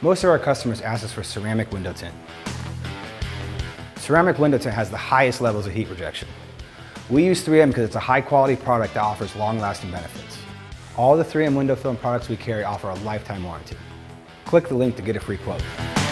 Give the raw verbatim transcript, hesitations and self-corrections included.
Most of our customers ask us for ceramic window tint. Ceramic window tint has the highest levels of heat rejection. We use three M because it's a high quality product that offers long-lasting benefits. All the three M window film products we carry offer a lifetime warranty. Click the link to get a free quote.